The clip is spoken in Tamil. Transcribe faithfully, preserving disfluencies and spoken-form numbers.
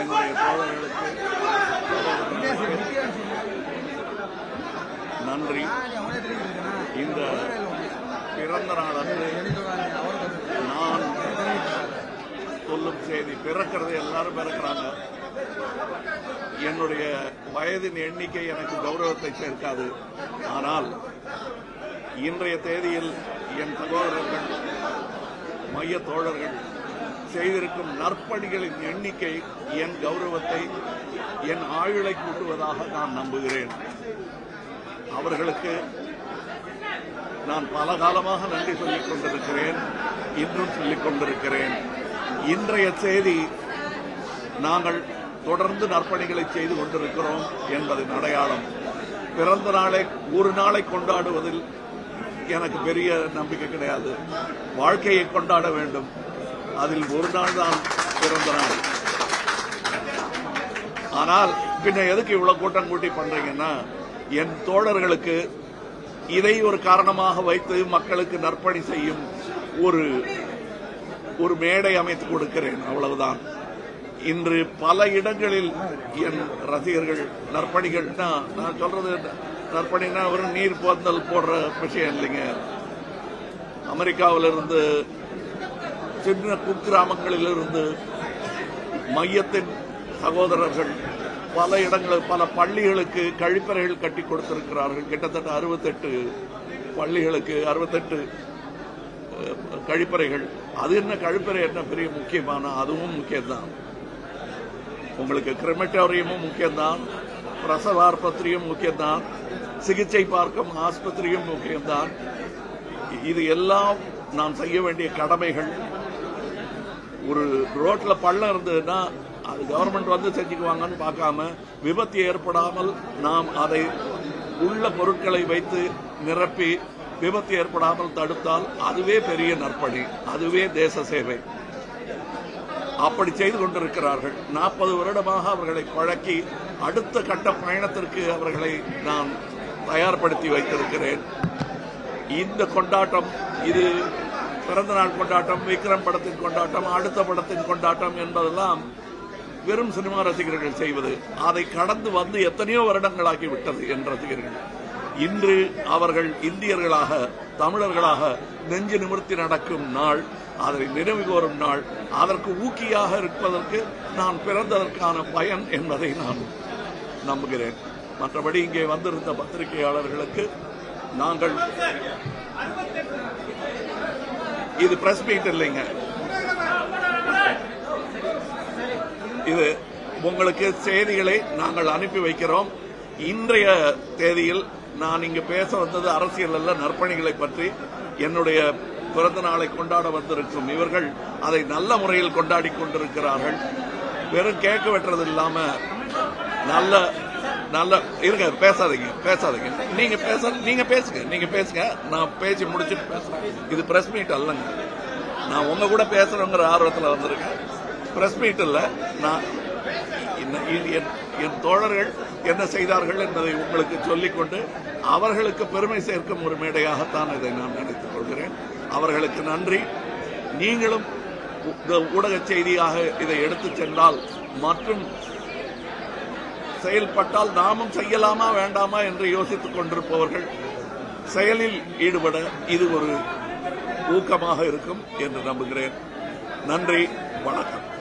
என்னுடைய தோழர்களுக்கு நன்றி. இந்த பிறந்த நாள் அன்று நான் சொல்லும் செய்தி, பிறக்கிறது எல்லாரும் பிறக்கிறாங்க. என்னுடைய வயதின் எண்ணிக்கை எனக்கு கௌரவத்தை சேர்க்காது. ஆனால் இன்றைய தேதியில் என் சகோதரர்கள், மைய தோழர்கள் செய்திருக்கும் நற்பணிகளின் எண்ணிக்கை என் கௌரவத்தை, என் ஆயுளை கூட்டுவதாக நான் நம்புகிறேன். அவர்களுக்கு நான் பல காலமாக நன்றி சொல்லிக் கொண்டிருக்கிறேன், இன்றும் சொல்லிக் கொண்டிருக்கிறேன். இன்றைய செய்தி நாங்கள் தொடர்ந்து நற்பணிகளை செய்து கொண்டிருக்கிறோம் என்பதன் அடையாளம். பிறந்த நாளை ஒரு நாளை கொண்டாடுவதில் எனக்கு பெரிய நம்பிக்கை கிடையாது. வாழ்க்கையை கொண்டாட வேண்டும். அதில் ஒரு நாள் தான் பிறந்த நாள். ஆனால் பின்ன எதுக்கு இவ்வளவு கூட்டம் கூட்டி பண்றீங்கன்னா, என் தோழர்களுக்கு இதை ஒரு காரணமாக வைத்து மக்களுக்கு நற்பணி செய்யும் ஒரு ஒரு மேடை அமைத்து கொடுக்கிறேன், அவ்வளவுதான். இன்று பல இடங்களில் என் ரசிகர்கள் நற்பணிகள்னா, நான் சொல்றது நற்பணினா ஒரு நீர் போந்தல் போடுற விஷயம் இல்லைங்க. அமெரிக்காவிலிருந்து, சின்ன குக்கிராமங்களிலிருந்து மையத்தின் சகோதரர்கள் பல இடங்கள், பல பள்ளிகளுக்கு கழிப்பறைகள் கட்டி கொடுத்திருக்கிறார்கள். கிட்டத்தட்ட அறுபத்தெட்டு பள்ளிகளுக்கு அறுபத்தெட்டு கழிப்பறைகள். அது என்ன கழிப்பறை என்ன பெரிய முக்கியமான, அதுவும் முக்கியம்தான். உங்களுக்கு கிரிமட்டோரியமும் முக்கியம்தான், பிரசவ ஆஸ்பத்திரியும் முக்கியம்தான், சிகிச்சை பார்க்கும் ஆஸ்பத்திரியும் முக்கியம்தான். இது எல்லாம் நாம் செய்ய வேண்டிய கடமைகள். ஒரு ரோட்ல பள்ளம் இருந்ததுன்னா அது கவர்மெண்ட் வந்து செஞ்சுக்குவாங்கன்னு பார்க்காம, விபத்து ஏற்படாமல் நாம் அதை உள்ள பொருட்களை வைத்து நிரப்பி விபத்து ஏற்படாமல் தடுத்தால் அதுவே பெரிய நற்பணி, அதுவே தேச சேவை. அப்படி செய்து கொண்டிருக்கிறார்கள். நாற்பது வருடமாக அவர்களை பழக்கி அடுத்த கட்ட பயணத்திற்கு அவர்களை நான் தயார்படுத்தி வைத்திருக்கிறேன். இந்த கொண்டாட்டம், இது பிறந்த நாள் கொண்டாட்டம், விக்ரம் படத்தின் கொண்டாட்டம், அடுத்த படத்தின் கொண்டாட்டம் என்பதெல்லாம் வெறும் சினிமா ரசிகர்கள் செய்வது. அதை கடந்து வந்து எத்தனையோ வருடங்களாகி விட்டது என் ரசிகர்கள். இன்று அவர்கள் இந்தியர்களாக, தமிழர்களாக நெஞ்சு நிமிர்த்தி நடக்கும் நாள், அதை நினைவு கோரும் நாள். அதற்கு ஊக்கியாக இருப்பதற்கு நான் பிறந்ததற்கான பயன் என்பதை நான் நம்புகிறேன். மற்றபடி இங்கே வந்திருந்த பத்திரிகையாளர்களுக்கு நாங்கள், இது பிரஸ் மீட் இல்லைங்க, இது உங்களுக்கு செய்திகளை நாங்கள் அனுப்பி வைக்கிறோம். இன்றைய தேதியில் நான் இங்கு பேச வந்தது அரசியல் அல்ல, நற்பணிகளை பற்றி. என்னுடைய பிறந்த நாளை கொண்டாட வந்திருக்கும் இவர்கள் அதை நல்ல முறையில் கொண்டாடி கொண்டிருக்கிறார்கள். வெறும் கேட்க வெட்டுறது இல்லாம நல்ல நல்ல இருங்க, பேசாதீங்க பேசாதீங்க நீங்க பேச நீங்க பேசுங்க நீங்க பேசுங்க நான் பேசி முடிச்சுட்டு பேசுறேன். இது பிரஸ் மீட் அல்லங்க. நான் உங்க கூட பேசணுங்கிற ஆர்வத்தில் வந்திருக்கேன். பிரஸ் மீட் இல்ல. நான் என் தோழர்கள் என்ன செய்தார்கள் என்பதை உங்களுக்கு சொல்லிக்கொண்டு அவர்களுக்கு பெருமை சேர்க்கும் ஒரு மேடையாகத்தான் இதை நான் நினைத்துக் கொள்கிறேன். அவர்களுக்கு நன்றி. நீங்களும் ஊடக செய்தியாக இதை எடுத்துச் சென்றால் மற்றும் செயல்பட்டால் நாமும் செய்யலாமா வேண்டாமா என்று யோசித்துக் கொண்டிருப்பவர்கள் செயலில் ஈடுபட இது ஒரு ஊக்கமாக இருக்கும் என்று நம்புகிறேன். நன்றி, வணக்கம்.